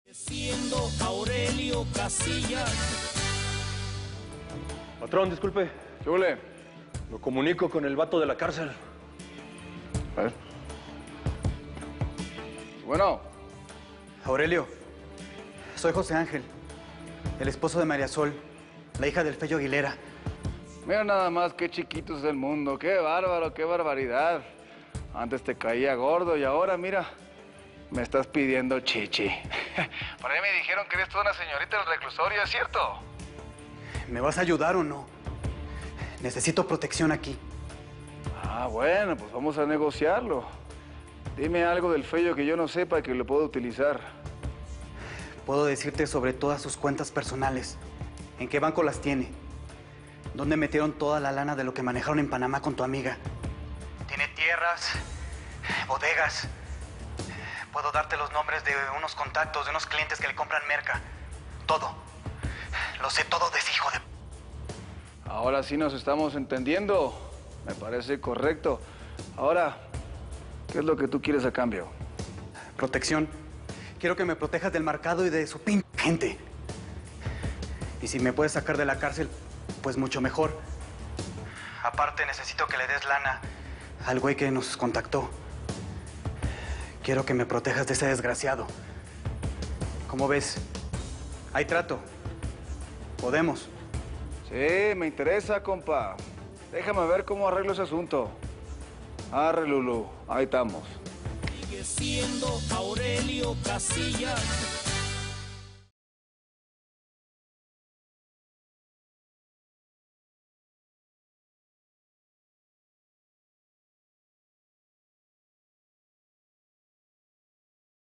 Siendo Aurelio Casillas. Patrón, disculpe. ¿Qué huele? Lo comunico con el vato de la cárcel. A ver. Bueno. Aurelio, soy José Ángel, el esposo de María Sol, la hija del Fello Aguilera. Mira nada más qué chiquito es el mundo. Qué bárbaro, qué barbaridad. Antes te caía gordo y ahora, mira, me estás pidiendo chichi. Por ahí me dijeron que eres toda una señorita del reclusorio, ¿es cierto? ¿Me vas a ayudar o no? Necesito protección aquí. Ah, bueno, pues vamos a negociarlo. Dime algo del Fello que yo no sepa y que lo puedo utilizar. Puedo decirte sobre todas sus cuentas personales. ¿En qué banco las tiene? ¿Dónde metieron toda la lana de lo que manejaron en Panamá con tu amiga? Tiene tierras, bodegas. Puedo darte los nombres de unos contactos, de unos clientes que le compran merca. Todo. Lo sé todo de ese hijo de... Ahora sí nos estamos entendiendo. Me parece correcto. Ahora, ¿qué es lo que tú quieres a cambio? Protección. Quiero que me protejas del marcado y de su pinche gente. Y si me puedes sacar de la cárcel, pues mucho mejor. Aparte, necesito que le des lana al güey que nos contactó. Quiero que me protejas de ese desgraciado. ¿Cómo ves? Hay trato. Podemos. Sí, me interesa, compa. Déjame ver cómo arreglo ese asunto. Arre, Lulú. Ahí estamos. Sigue siendo Aurelio Casillas.